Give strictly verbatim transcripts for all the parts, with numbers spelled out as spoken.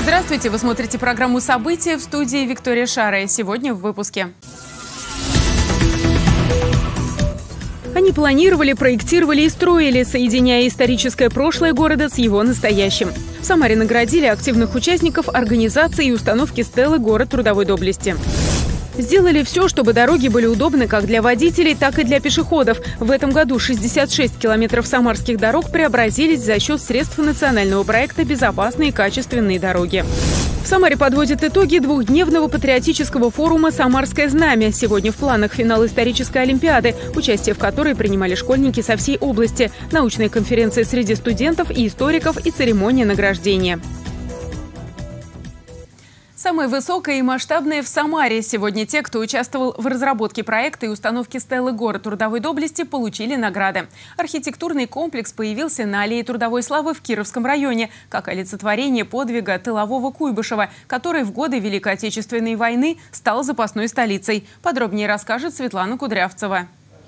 Здравствуйте! Вы смотрите программу «События», в студии Виктория Шара. Сегодня в выпуске. Они планировали, проектировали и строили, соединяя историческое прошлое города с его настоящим. В Самаре наградили активных участников организации и установки стелы «Город трудовой доблести». Сделали все, чтобы дороги были удобны как для водителей, так и для пешеходов. В этом году шестьдесят шесть километров самарских дорог преобразились за счет средств национального проекта «Безопасные и качественные дороги». В Самаре подводят итоги двухдневного патриотического форума «Самарское знамя». Сегодня в планах финал исторической олимпиады, участие в которой принимали школьники со всей области, научная конференция среди студентов и историков и церемония награждения. Самое высокое и масштабное в Самаре. Сегодня те, кто участвовал в разработке проекта и установке стелы «Город трудовой доблести», получили награды. Архитектурный комплекс появился на аллее Трудовой славы в Кировском районе, как олицетворение подвига тылового Куйбышева, который в годы Великой Отечественной войны стал запасной столицей. Подробнее расскажет Светлана Кудрявцева.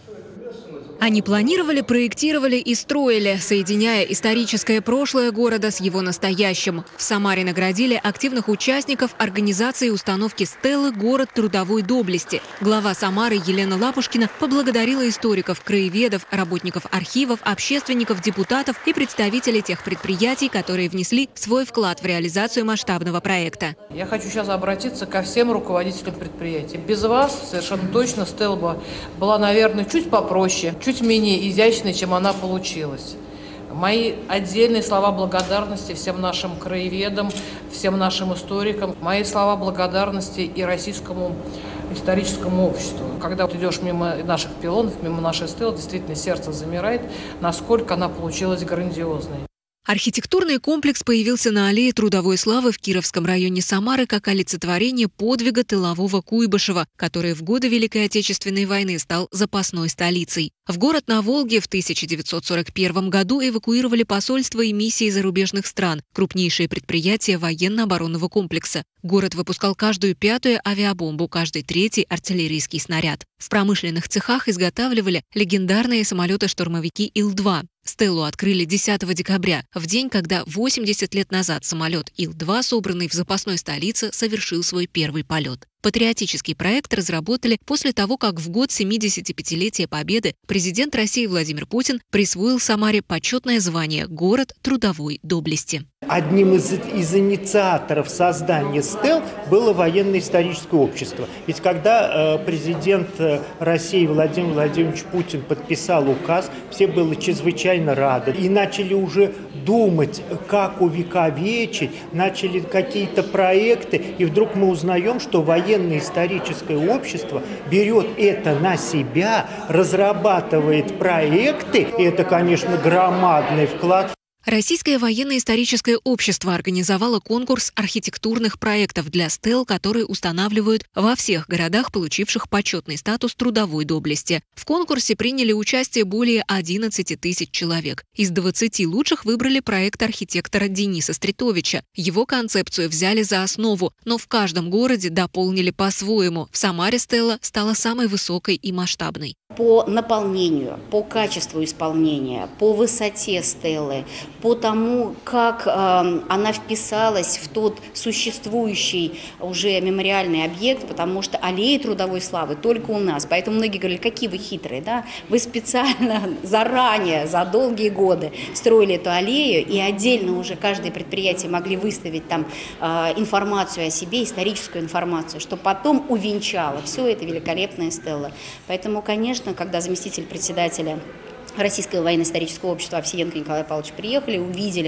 Они планировали, проектировали и строили, соединяя историческое прошлое города с его настоящим. В Самаре наградили активных участников организации установки стелы «Город трудовой доблести». Глава Самары Елена Лапушкина поблагодарила историков, краеведов, работников архивов, общественников, депутатов и представителей тех предприятий, которые внесли свой вклад в реализацию масштабного проекта. Я хочу сейчас обратиться ко всем руководителям предприятий. Без вас совершенно точно стела была, наверное, чуть попроще, чуть менее изящной, чем она получилась. Мои отдельные слова благодарности всем нашим краеведам, всем нашим историкам. Мои слова благодарности и Российскому историческому обществу. Когда ты идешь мимо наших пилонов, мимо нашей стелы, действительно сердце замирает, насколько она получилась грандиозной. Архитектурный комплекс появился на аллее Трудовой славы в Кировском районе Самары как олицетворение подвига тылового Куйбышева, который в годы Великой Отечественной войны стал запасной столицей. В город на Волге в тысяча девятьсот сорок первом году эвакуировали посольства и миссии зарубежных стран, крупнейшие предприятия военно-оборонного комплекса. Город выпускал каждую пятую авиабомбу, каждый третий артиллерийский снаряд. В промышленных цехах изготавливали легендарные самолеты-штурмовики Ил два. Стелу открыли десятого декабря, в день, когда восемьдесят лет назад самолет Ил два, собранный в запасной столице, совершил свой первый полет. Патриотический проект разработали после того, как в год семидесятипятилетия Победы президент России Владимир Путин присвоил Самаре почетное звание «Город трудовой доблести». Одним из, из инициаторов создания стел было военно-историческое общество. Ведь когда э, президент России Владимир Владимирович Путин подписал указ, все были чрезвычайно рады и начали уже думать, как увековечить, начали какие-то проекты, и вдруг мы узнаем, что военно-историческое общество берет это на себя, разрабатывает проекты, и это, конечно, громадный вклад. Российское военно-историческое общество организовало конкурс архитектурных проектов для стел, которые устанавливают во всех городах, получивших почетный статус трудовой доблести. В конкурсе приняли участие более одиннадцати тысяч человек. Из двадцати лучших выбрали проект архитектора Дениса Стритовича. Его концепцию взяли за основу, но в каждом городе дополнили по-своему. В Самаре стела стала самой высокой и масштабной. По наполнению, по качеству исполнения, по высоте стелы, по тому, как э, она вписалась в тот существующий уже мемориальный объект, потому что аллеи трудовой славы только у нас. Поэтому многие говорили, какие вы хитрые, да? Вы специально заранее, за долгие годы строили эту аллею, и отдельно уже каждое предприятие могли выставить там э, информацию о себе, историческую информацию, что потом увенчало все это великолепная стела. Поэтому, конечно, когда заместитель председателя Российского военно-исторического общества Овсиенко Николай Павлович приехали, увидели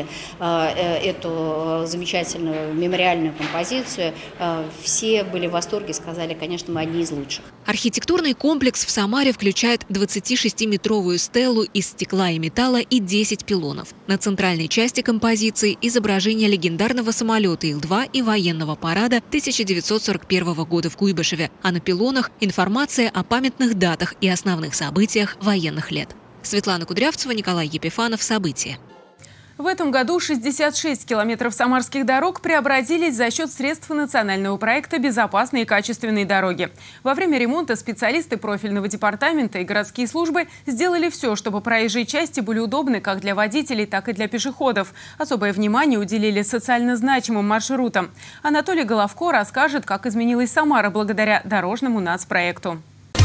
э, эту замечательную мемориальную композицию, э, все были в восторге, сказали, конечно, мы одни из лучших. Архитектурный комплекс в Самаре включает двадцатишестиметровую стелу из стекла и металла и десять пилонов. На центральной части композиции изображение легендарного самолета Ил два и военного парада тысяча девятьсот сорок первого года в Куйбышеве, а на пилонах информация о памятных датах и основных событиях военных лет. Светлана Кудрявцева, Николай Епифанов. События. В этом году шестьдесят шесть километров самарских дорог преобразились за счет средств национального проекта «Безопасные и качественные дороги». Во время ремонта специалисты профильного департамента и городские службы сделали все, чтобы проезжие части были удобны как для водителей, так и для пешеходов. Особое внимание уделили социально значимым маршрутам. Анатолий Головко расскажет, как изменилась Самара благодаря дорожному нацпроекту.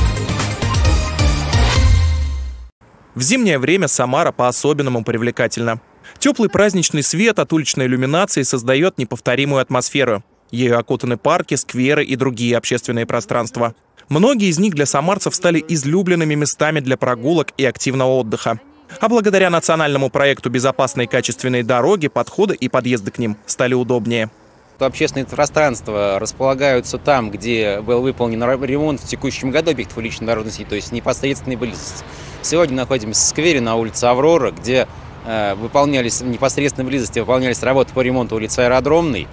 В зимнее время Самара по-особенному привлекательна. Теплый праздничный свет от уличной иллюминации создает неповторимую атмосферу. Ею окутаны парки, скверы и другие общественные пространства. Многие из них для самарцев стали излюбленными местами для прогулок и активного отдыха. А благодаря национальному проекту «Безопасные и качественные дороги» подходы и подъезды к ним стали удобнее. Общественные пространства располагаются там, где был выполнен ремонт в текущем году объектов уличной дорожной сети, то есть непосредственной близости. Сегодня находимся в сквере на улице Аврора, где э, выполнялись в непосредственной близости выполнялись работы по ремонту улицы Аэродромной.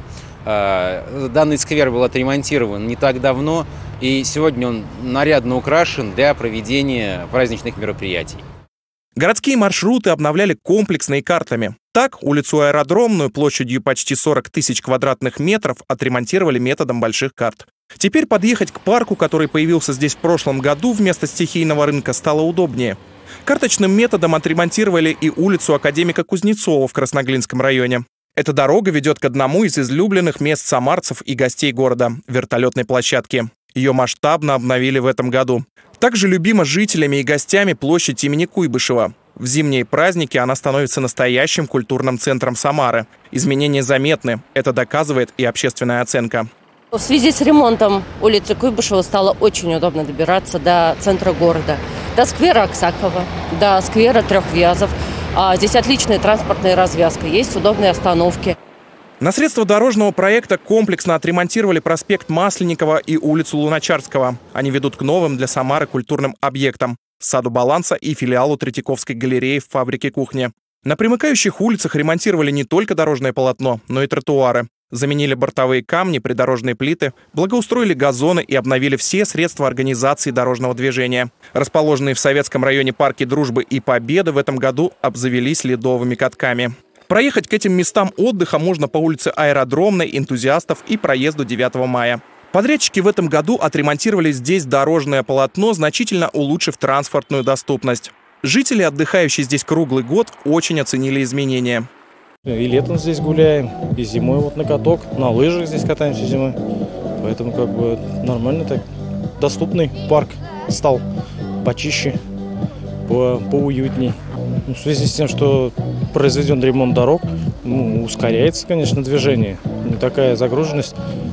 Э, данный сквер был отремонтирован не так давно, и сегодня он нарядно украшен для проведения праздничных мероприятий. Городские маршруты обновляли комплексно и картами. Так, улицу Аэродромную площадью почти сорок тысяч квадратных метров отремонтировали методом больших карт. Теперь подъехать к парку, который появился здесь в прошлом году вместо стихийного рынка, стало удобнее. Карточным методом отремонтировали и улицу Академика Кузнецова в Красноглинском районе. Эта дорога ведет к одному из излюбленных мест самарцев и гостей города – вертолетной площадке. Ее масштабно обновили в этом году. Также любима жителями и гостями площадь имени Куйбышева. В зимние праздники она становится настоящим культурным центром Самары. Изменения заметны. Это доказывает и общественная оценка. В связи с ремонтом улицы Куйбышева стало очень удобно добираться до центра города. До сквера Аксакова, до сквера Трехвязов. А здесь отличная транспортная развязка, есть удобные остановки. На средства дорожного проекта комплексно отремонтировали проспект Масленникова и улицу Луначарского. Они ведут к новым для Самары культурным объектам – саду Баланса и филиалу Третьяковской галереи в фабрике кухни. На примыкающих улицах ремонтировали не только дорожное полотно, но и тротуары. Заменили бортовые камни, придорожные плиты, благоустроили газоны и обновили все средства организации дорожного движения. Расположенные в Советском районе парки Дружбы и Победы в этом году обзавелись ледовыми катками. Проехать к этим местам отдыха можно по улице Аэродромной, Энтузиастов и проезду девятого мая. Подрядчики в этом году отремонтировали здесь дорожное полотно, значительно улучшив транспортную доступность. Жители, отдыхающие здесь круглый год, очень оценили изменения. И летом здесь гуляем, и зимой вот на каток, на лыжах здесь катаемся зимой. Поэтому как бы нормально так. Доступный парк стал почище, по, поуютней. В связи с тем, что произведен ремонт дорог, ну, ускоряется, конечно, движение. Не такая загруженность,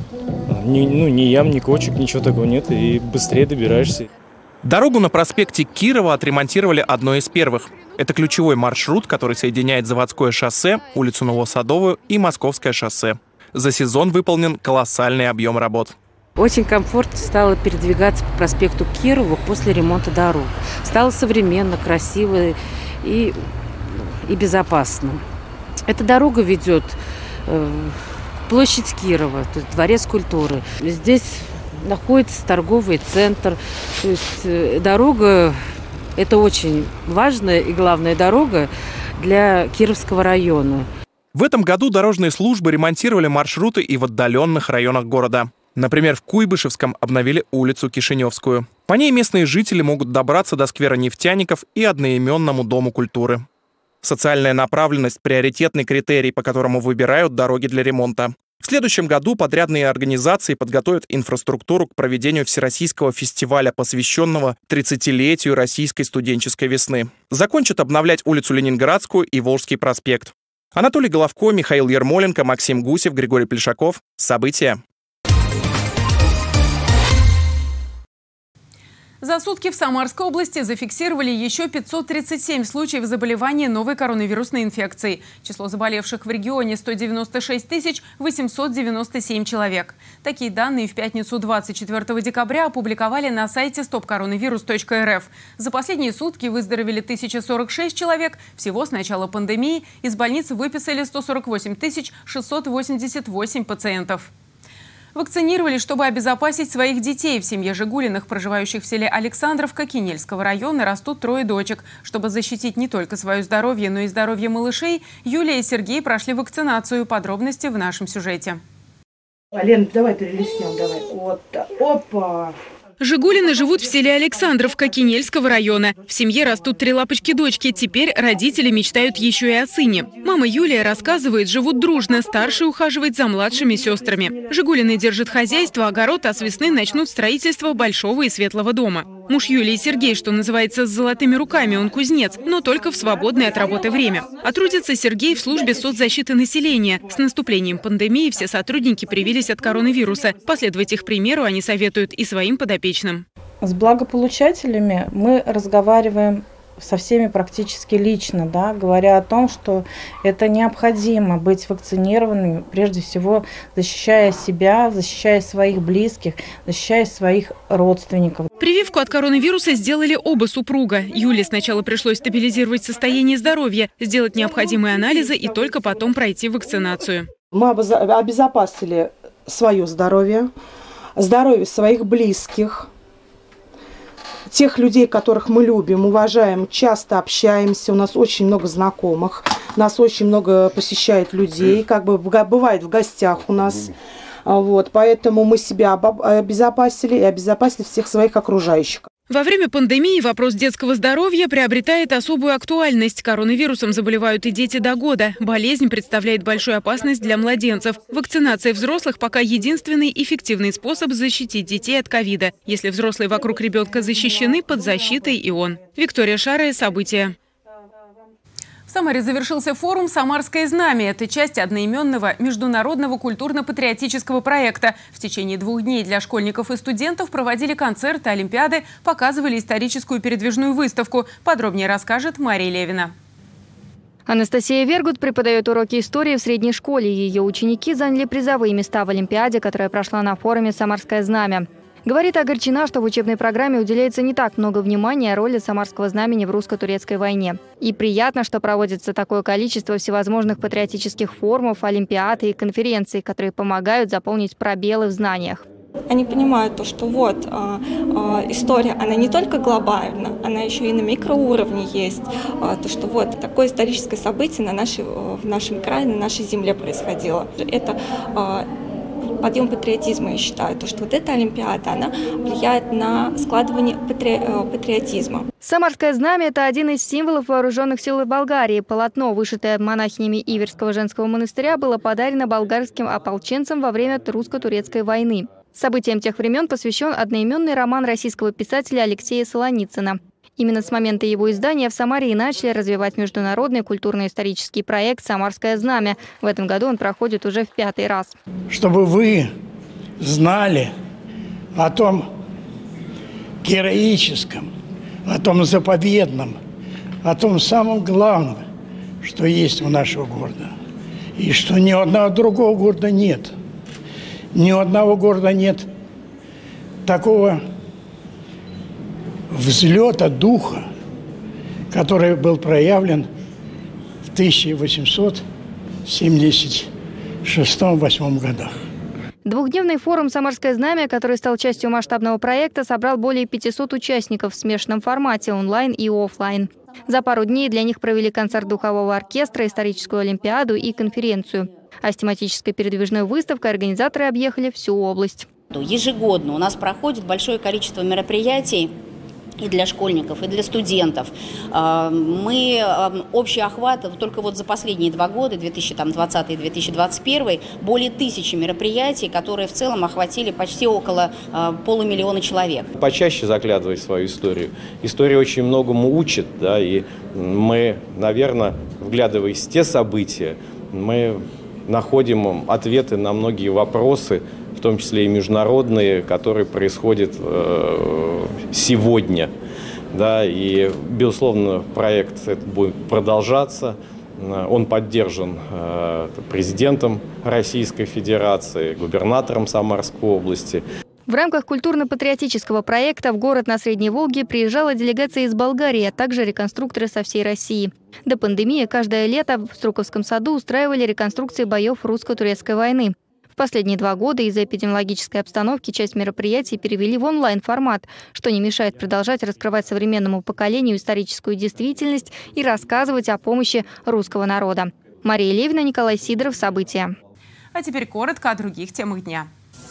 ни, ну, ни ям, ни кочек, ничего такого нет, и быстрее добираешься. Дорогу на проспекте Кирова отремонтировали одной из первых. Это ключевой маршрут, который соединяет Заводское шоссе, улицу Новосадовую и Московское шоссе. За сезон выполнен колоссальный объем работ. Очень комфортно стало передвигаться по проспекту Кирова после ремонта дорог. Стало современно, красиво и, и безопасно. Эта дорога ведет э, площадь Кирова, то есть Дворец культуры. Здесь находится торговый центр. То есть э, дорога – это очень важная и главная дорога для Кировского района. В этом году дорожные службы ремонтировали маршруты и в отдаленных районах города. Например, в Куйбышевском обновили улицу Кишиневскую. По ней местные жители могут добраться до сквера Нефтяников и одноименному Дому культуры. Социальная направленность – приоритетный критерий, по которому выбирают дороги для ремонта. В следующем году подрядные организации подготовят инфраструктуру к проведению Всероссийского фестиваля, посвященного тридцатилетию Российской студенческой весны. Закончат обновлять улицу Ленинградскую и Волжский проспект. Анатолий Головко, Михаил Ермоленко, Максим Гусев, Григорий Плешаков. События. За сутки в Самарской области зафиксировали еще пятьсот тридцать семь случаев заболевания новой коронавирусной инфекцией. Число заболевших в регионе – сто девяносто шесть тысяч восемьсот девяносто семь человек. Такие данные в пятницу двадцать четвёртого декабря опубликовали на сайте стоп коронавирус точка эр эф. За последние сутки выздоровели тысяча сорок шесть человек. Всего с начала пандемии из больниц выписали сто сорок восемь тысяч шестьсот восемьдесят восемь пациентов. Вакцинировали, чтобы обезопасить своих детей. В семье Жигулиных, проживающих в селе Александровка Кинельского района, растут трое дочек. Чтобы защитить не только свое здоровье, но и здоровье малышей, Юлия и Сергей прошли вакцинацию. Подробности в нашем сюжете. Лен, давай перелистнем, давай. Вот так. Опа! Жигулины живут в селе Александровка Кинельского района. В семье растут три лапочки-дочки. Теперь родители мечтают еще и о сыне. Мама Юлия рассказывает, живут дружно. Старший ухаживает за младшими сестрами. Жигулины держат хозяйство, огород, а с весны начнут строительство большого и светлого дома. Муж Юлии Сергей, что называется, с золотыми руками, он кузнец, но только в свободное от работы время. А трудится Сергей в службе соцзащиты населения. С наступлением пандемии все сотрудники привились от коронавируса. Последовать их примеру они советуют и своим подопечным. С благополучателями мы разговариваем со всеми практически лично, да, говоря о том, что это необходимо быть вакцинированными, прежде всего защищая себя, защищая своих близких, защищая своих родственников. Прививку от коронавируса сделали оба супруга. Юле сначала пришлось стабилизировать состояние здоровья, сделать необходимые анализы и только потом пройти вакцинацию. Мы обезопасили свое здоровье, здоровье своих близких, тех людей, которых мы любим, уважаем, часто общаемся, у нас очень много знакомых, нас очень много посещает людей, как бы бывает в гостях у нас. Вот, поэтому мы себя обезопасили и обезопасили всех своих окружающих. Во время пандемии вопрос детского здоровья приобретает особую актуальность. Коронавирусом заболевают и дети до года. Болезнь представляет большую опасность для младенцев. Вакцинация взрослых пока единственный эффективный способ защитить детей от ковида. Если взрослые вокруг ребенка защищены, под защитой и он. Виктория Шарая, события. В Самаре завершился форум «Самарское знамя». Это часть одноименного международного культурно-патриотического проекта. В течение двух дней для школьников и студентов проводили концерты, олимпиады, показывали историческую передвижную выставку. Подробнее расскажет Мария Левина. Анастасия Вергут преподает уроки истории в средней школе. Ее ученики заняли призовые места в олимпиаде, которая прошла на форуме «Самарское знамя». Говорит, огорчена, что в учебной программе уделяется не так много внимания роли Самарского знамени в русско-турецкой войне. И приятно, что проводится такое количество всевозможных патриотических форумов, олимпиад и конференций, которые помогают заполнить пробелы в знаниях. Они понимают то, что вот э, э, история, она не только глобальна, она еще и на микроуровне есть. Э, то, что вот такое историческое событие на нашей, э, в нашем крае, на нашей земле происходило. Это э, подъем патриотизма, я считаю, то, что вот эта олимпиада, она влияет на складывание патри... патриотизма. Самарское знамя – это один из символов вооруженных сил Болгарии. Полотно, вышитое монахинями Иверского женского монастыря, было подарено болгарским ополченцам во время русско-турецкой войны. Событиям тех времен посвящен одноименный роман российского писателя Алексея Солоницына. Именно с момента его издания в Самаре и начали развивать международный культурно-исторический проект «Самарское знамя». В этом году он проходит уже в пятый раз. Чтобы вы знали о том героическом, о том заповедном, о том самом главном, что есть у нашего города. И что ни одного другого города нет. Ни у одного города нет такого взлета духа, который был проявлен в тысяча восемьсот семьдесят шестом — восьмом годах. Двухдневный форум «Самарское знамя», который стал частью масштабного проекта, собрал более пятисот участников в смешанном формате онлайн и офлайн. За пару дней для них провели концерт духового оркестра, историческую олимпиаду и конференцию. А с тематической передвижной выставкой организаторы объехали всю область. Ежегодно у нас проходит большое количество мероприятий и для школьников, и для студентов. Мы общий охват только вот за последние два года, две тысячи двадцатый — две тысячи двадцать первый, более тысячи мероприятий, которые в целом охватили почти около полумиллиона человек. Почаще заглядывать в свою историю. История очень многому учит, да, и мы, наверное, вглядываясь в те события, мы находим ответы на многие вопросы, в том числе и международные, которые происходят э, сегодня. Да, и, безусловно, проект этот будет продолжаться. Он поддержан э, президентом Российской Федерации, губернатором Самарской области. В рамках культурно-патриотического проекта в город на Средней Волге приезжала делегация из Болгарии, а также реконструкторы со всей России. До пандемии каждое лето в Струковском саду устраивали реконструкции боев русско-турецкой войны. В последние два года из-за эпидемиологической обстановки часть мероприятий перевели в онлайн-формат, что не мешает продолжать раскрывать современному поколению историческую действительность и рассказывать о помощи русского народа. Мария Левина, Николай Сидоров. События. А теперь коротко о других темах дня.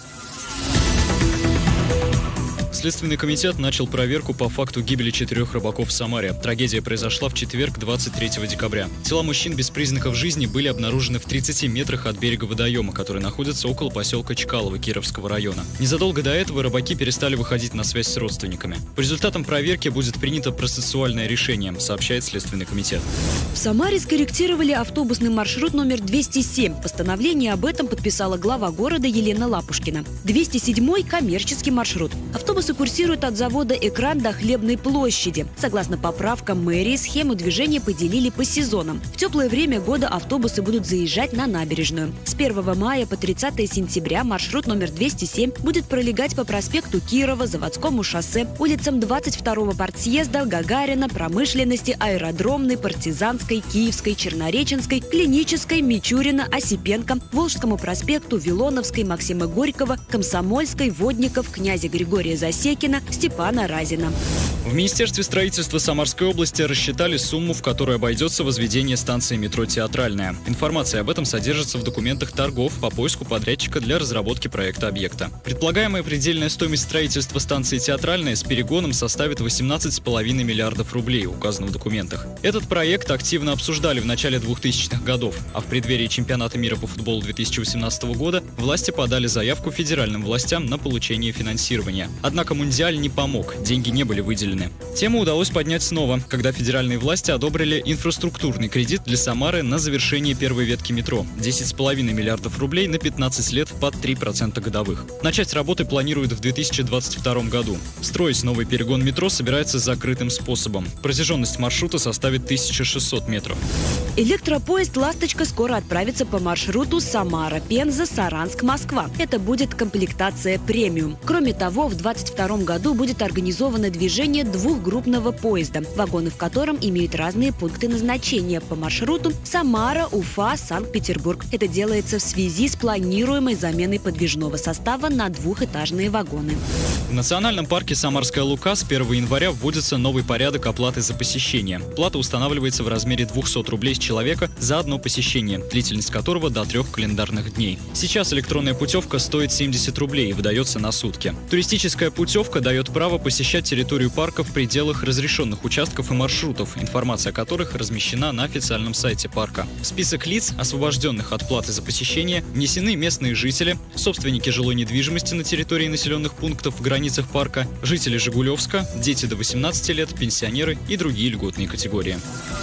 Следственный комитет начал проверку по факту гибели четырех рыбаков в Самаре. Трагедия произошла в четверг, двадцать третьего декабря. Тела мужчин без признаков жизни были обнаружены в тридцати метрах от берега водоема, который находится около поселка Чкалово Кировского района. Незадолго до этого рыбаки перестали выходить на связь с родственниками. По результатам проверки будет принято процессуальное решение, сообщает Следственный комитет. В Самаре скорректировали автобусный маршрут номер двести семь. Постановление об этом подписала глава города Елена Лапушкина. двести седьмой – коммерческий маршрут. Автобусы курсируют от завода «Экран» до Хлебной площади. Согласно поправкам мэрии, схему движения поделили по сезонам. В теплое время года автобусы будут заезжать на набережную. С первого мая по тридцатое сентября маршрут номер двести семь будет пролегать по проспекту Кирова, Заводскому шоссе, улицам двадцать второго партсъезда, Гагарина, Промышленности, Аэродромной, Партизанской, Киевской, Чернореченской, Клинической, Мичурина, Осипенко, Волжскому проспекту, Вилоновской, Максима Горького, Комсомольской, Водников, князя Григория Засекина, Степана Разина. В Министерстве строительства Самарской области рассчитали сумму, в которой обойдется возведение станции метро «Театральная». Информация об этом содержится в документах торгов по поиску подрядчика для разработки проекта объекта. Предполагаемая предельная стоимость строительства станции «Театральная» с перегоном составит восемнадцать с половиной миллиардов рублей, указано в документах. Этот проект активно обсуждали в начале двухтысячных годов, а в преддверии чемпионата мира по футболу две тысячи восемнадцатого года власти подали заявку федеральным властям на получение финансирования. Однако Мундиаль не помог, деньги не были выделены. Тему удалось поднять снова, когда федеральные власти одобрили инфраструктурный кредит для Самары на завершение первой ветки метро – десять с половиной миллиардов рублей на пятнадцать лет под три процента годовых. Начать работы планируют в две тысячи двадцать втором году. Строить новый перегон метро собирается закрытым способом. Протяженность маршрута составит тысяча шестьсот метров. Электропоезд «Ласточка» скоро отправится по маршруту Самара-Пенза, Саранск-Москва. Это будет комплектация премиум. Кроме того, в две тысячи двадцать втором году будет организовано движение двухгруппного поезда, вагоны в котором имеют разные пункты назначения по маршруту Самара, Уфа, Санкт-Петербург. Это делается в связи с планируемой заменой подвижного состава на двухэтажные вагоны. В национальном парке Самарская Лука с первого января вводится новый порядок оплаты за посещение. Плата устанавливается в размере двухсот рублей с человека за одно посещение, длительность которого до трех календарных дней. Сейчас электронная путевка стоит семьдесят рублей и выдается на сутки. Туристическая путевка дает право посещать территорию парка в пределах разрешенных участков и маршрутов, информация о которых размещена на официальном сайте парка. В список лиц, освобожденных от платы за посещение, внесены местные жители, собственники жилой недвижимости на территории населенных пунктов в границах парка, жители Жигулевска, дети до восемнадцати лет, пенсионеры и другие льготные категории.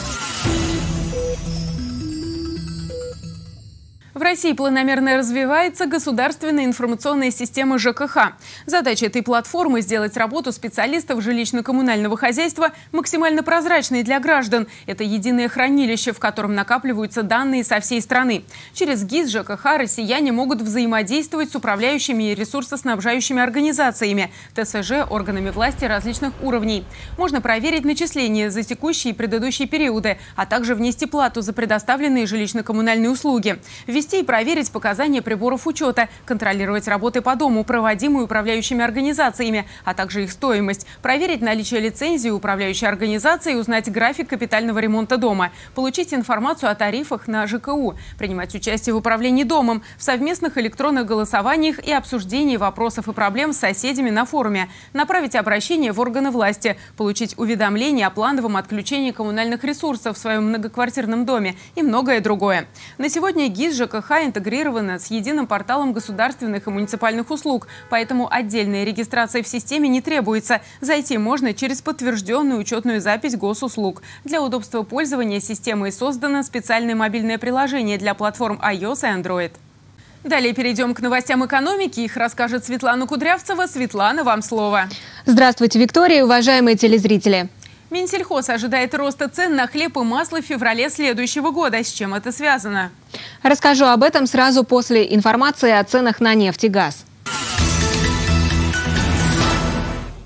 В России планомерно развивается государственная информационная система ЖКХ. Задача этой платформы – сделать работу специалистов жилищно-коммунального хозяйства максимально прозрачной для граждан. Это единое хранилище, в котором накапливаются данные со всей страны. Через ГИС ЖКХ россияне могут взаимодействовать с управляющими и ресурсоснабжающими организациями, ТСЖ, органами власти различных уровней. Можно проверить начисления за текущие и предыдущие периоды, а также внести плату за предоставленные жилищно-коммунальные услуги. Ввести и проверить показания приборов учета, контролировать работы по дому, проводимые управляющими организациями, а также их стоимость, проверить наличие лицензии управляющей организации, узнать график капитального ремонта дома, получить информацию о тарифах на ЖКУ, принимать участие в управлении домом, в совместных электронных голосованиях и обсуждении вопросов и проблем с соседями на форуме, направить обращение в органы власти, получить уведомление о плановом отключении коммунальных ресурсов в своем многоквартирном доме и многое другое. На сегодня ГИС ЖКХ интегрирована с единым порталом государственных и муниципальных услуг, поэтому отдельная регистрация в системе не требуется. Зайти можно через подтвержденную учетную запись госуслуг. Для удобства пользования системой создано специальное мобильное приложение для платформ iOS и Android. Далее перейдем к новостям экономики. Их расскажет Светлана Кудрявцева. Светлана, вам слово. Здравствуйте, Виктория и уважаемые телезрители. Минсельхоз ожидает роста цен на хлеб и масло в феврале следующего года. С чем это связано? Расскажу об этом сразу после информации о ценах на нефть и газ.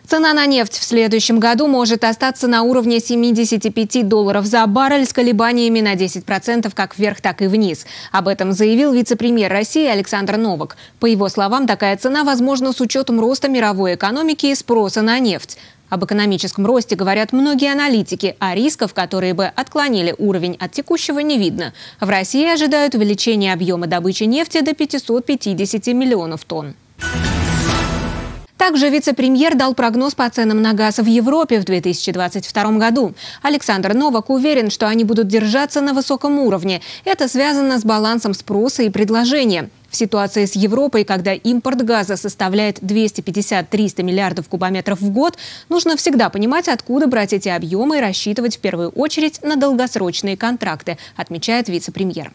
Цена на нефть в следующем году может остаться на уровне семидесяти пяти долларов за баррель с колебаниями на десять процентов как вверх, так и вниз. Об этом заявил вице-премьер России Александр Новак. По его словам, такая цена возможна с учетом роста мировой экономики и спроса на нефть. Об экономическом росте говорят многие аналитики, а рисков, которые бы отклонили уровень от текущего, не видно. В России ожидают увеличения объема добычи нефти до пятисот пятидесяти миллионов тонн. Также вице-премьер дал прогноз по ценам на газ в Европе в две тысячи двадцать втором году. Александр Новак уверен, что они будут держаться на высоком уровне. Это связано с балансом спроса и предложения. В ситуации с Европой, когда импорт газа составляет двести пятьдесят — триста миллиардов кубометров в год, нужно всегда понимать, откуда брать эти объемы и рассчитывать в первую очередь на долгосрочные контракты, отмечает вице-премьер.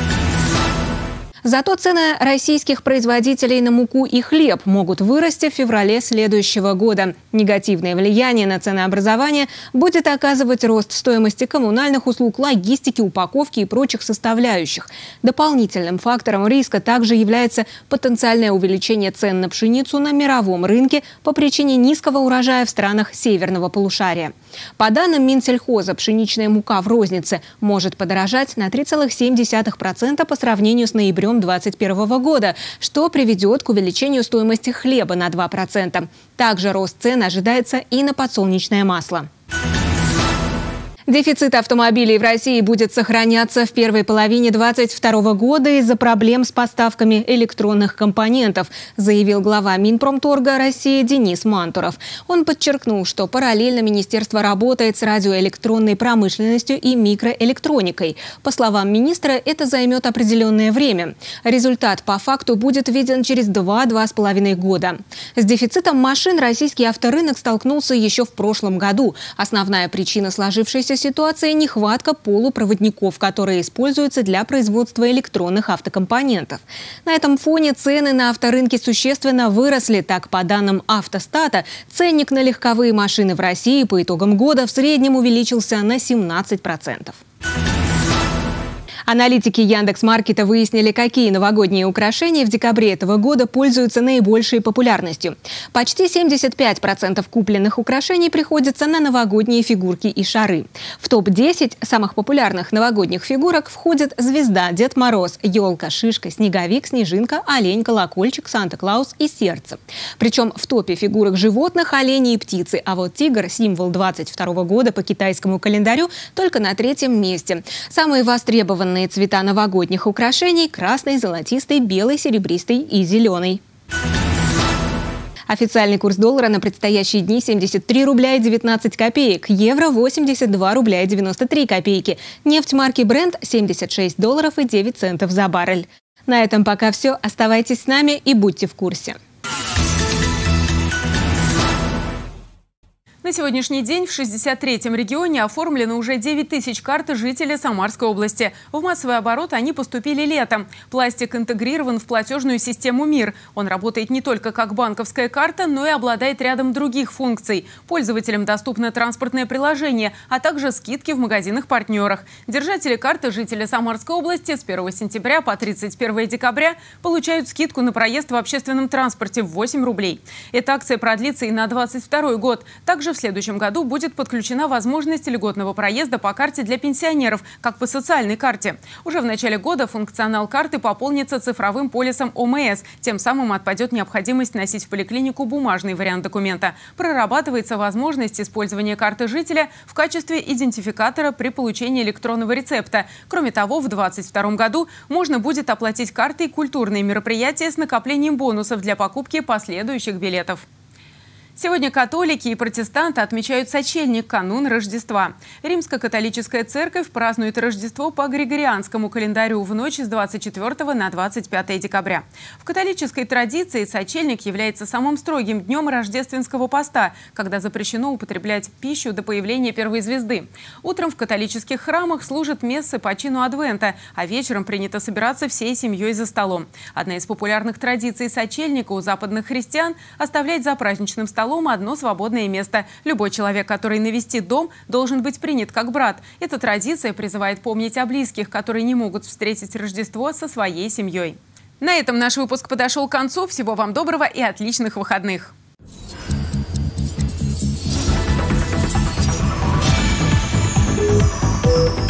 Зато цены российских производителей на муку и хлеб могут вырасти в феврале следующего года. Негативное влияние на ценообразование будет оказывать рост стоимости коммунальных услуг, логистики, упаковки и прочих составляющих. Дополнительным фактором риска также является потенциальное увеличение цен на пшеницу на мировом рынке по причине низкого урожая в странах северного полушария. По данным Минсельхоза, пшеничная мука в рознице может подорожать на три целых семь десятых процента по сравнению с ноябрем две тысячи двадцать первого года, что приведет к увеличению стоимости хлеба на два процента. Также рост цен ожидается и на подсолнечное масло. Дефицит автомобилей в России будет сохраняться в первой половине две тысячи двадцать второго года из-за проблем с поставками электронных компонентов, заявил глава Минпромторга России Денис Мантуров. Он подчеркнул, что параллельно министерство работает с радиоэлектронной промышленностью и микроэлектроникой. По словам министра, это займет определенное время. Результат по факту будет виден через два-два с половиной года. С дефицитом машин российский авторынок столкнулся еще в прошлом году. Основная причина сложившейся ситуации – нехватка полупроводников, которые используются для производства электронных автокомпонентов. На этом фоне цены на авторынке существенно выросли. Так, по данным Автостата, ценник на легковые машины в России по итогам года в среднем увеличился на семнадцать процентов. Аналитики Яндекс.Маркета выяснили, какие новогодние украшения в декабре этого года пользуются наибольшей популярностью. Почти семьдесят пять процентов купленных украшений приходится на новогодние фигурки и шары. В топ десять самых популярных новогодних фигурок входят звезда, Дед Мороз, елка, шишка, снеговик, снежинка, олень, колокольчик, Санта-Клаус и сердце. Причем в топе фигурок животных олени и птицы, а вот тигр, символ двадцать второго года по китайскому календарю, только на третьем месте. Самые востребованные цвета новогодних украшений – красный, золотистый, белый, серебристый и зеленый. Официальный курс доллара на предстоящие дни – семьдесят три рубля и девятнадцать копеек, евро – восемьдесят два рубля и девяносто три копейки, нефть марки Brent – семьдесят шесть долларов и девять центов за баррель. На этом пока все. Оставайтесь с нами и будьте в курсе. На сегодняшний день в шестьдесят третьем регионе оформлено уже девять тысяч карт жителей Самарской области. В массовый оборот они поступили летом. Пластик интегрирован в платежную систему МИР. Он работает не только как банковская карта, но и обладает рядом других функций. Пользователям доступно транспортное приложение, а также скидки в магазинах-партнерах. Держатели карты жители Самарской области с первого сентября по тридцать первое декабря получают скидку на проезд в общественном транспорте в восемь рублей. Эта акция продлится и на двадцать второй год. Также в следующем году будет подключена возможность льготного проезда по карте для пенсионеров, как по социальной карте. Уже в начале года функционал карты пополнится цифровым полисом О М С. Тем самым отпадет необходимость носить в поликлинику бумажный вариант документа. Прорабатывается возможность использования карты жителя в качестве идентификатора при получении электронного рецепта. Кроме того, в две тысячи двадцать втором году можно будет оплатить картой культурные мероприятия с накоплением бонусов для покупки последующих билетов. Сегодня католики и протестанты отмечают сочельник, канун Рождества. Римско-католическая церковь празднует Рождество по григорианскому календарю в ночь с двадцать четвёртого на двадцать пятое декабря. В католической традиции сочельник является самым строгим днем рождественского поста, когда запрещено употреблять пищу до появления первой звезды. Утром в католических храмах служат мессы по чину Адвента, а вечером принято собираться всей семьей за столом. Одна из популярных традиций сочельника у западных христиан – оставлять за праздничным столом одно свободное место. Любой человек, который навестит дом, должен быть принят как брат. Эта традиция призывает помнить о близких, которые не могут встретить Рождество со своей семьей. На этом наш выпуск подошел к концу. Всего вам доброго и отличных выходных! Thank you.